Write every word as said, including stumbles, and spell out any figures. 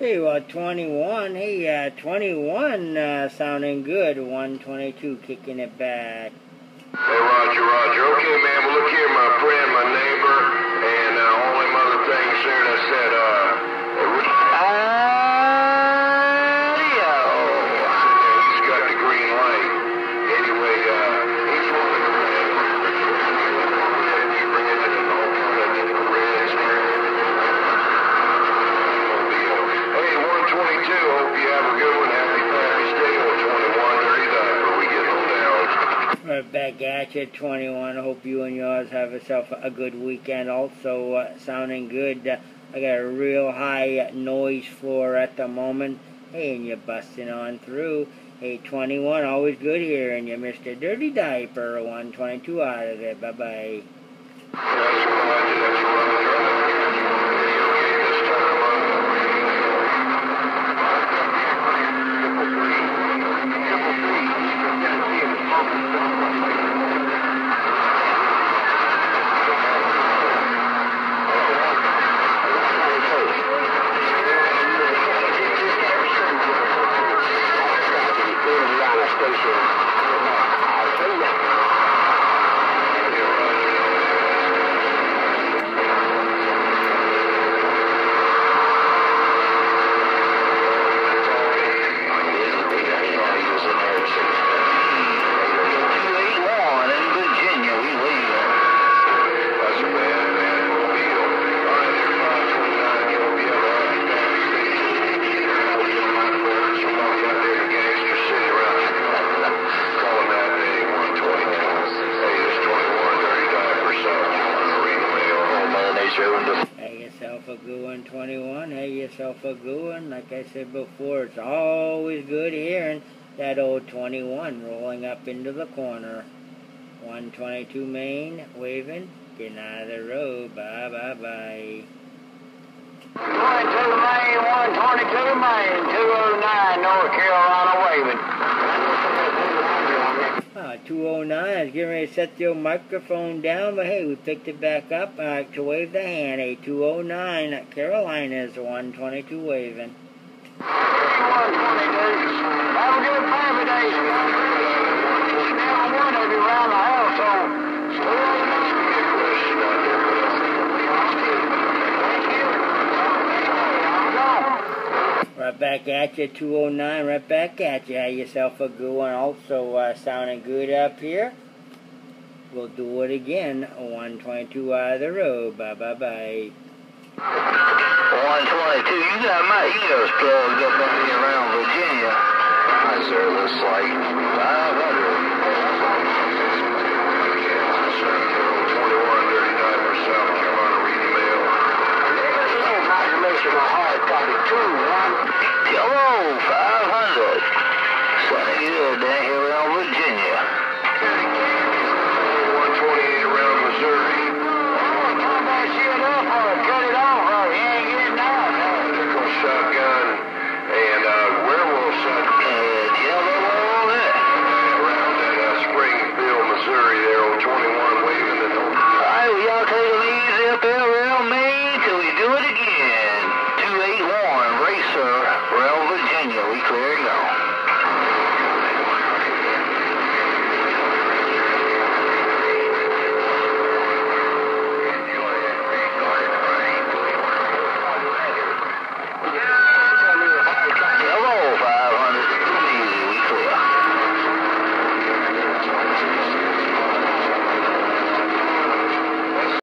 Hey, well, twenty-one. Hey, uh, twenty-one uh, sounding good. one twenty-two kicking it back. Hey, Roger, Roger. Okay, man. Well, look here, my friend, my neighbor, and uh, all them other things here that said, uh, audio. He's got the green light. Anyway, uh, he's one of the red. Hey, one twenty-two. Hope you have a good one. Happy Father's Day on twenty-one. Dirty Diaper. We get on down. Right back at you, twenty-one. Hope you and yours have yourself a good weekend. Also, uh, sounding good. Uh, I got a real high noise floor at the moment. Hey, and you're busting on through. Hey, twenty-one, always good here. And you Mister Dirty Diaper, one twenty-two out of there. Bye-bye. That's right, that's right. Have yourself a good one, twenty-one. Have yourself a good one. Like I said before, it's always good hearing that old twenty-one rolling up into the corner. one twenty-two Main, waving, getting out of the road. Bye, bye, bye. twenty-two Main, one twenty-two Main, two oh nine North Carolina, waving. Ah, two oh nine, I was getting ready to set your microphone down, but hey, we picked it back up uh, to wave the hand. Hey, two oh nine, Carolina's one twenty-two waving. one twenty-two, have a good family day. Never one of you around the household. Right back at you, two oh nine, right back at you. Have yourself a good one. Also uh, sounding good up here. We'll do it again. one twenty-two out of the road. Bye-bye-bye. one twenty-two, you got my ears plugged up in around Virginia. Hi, sir. Looks like five hundred.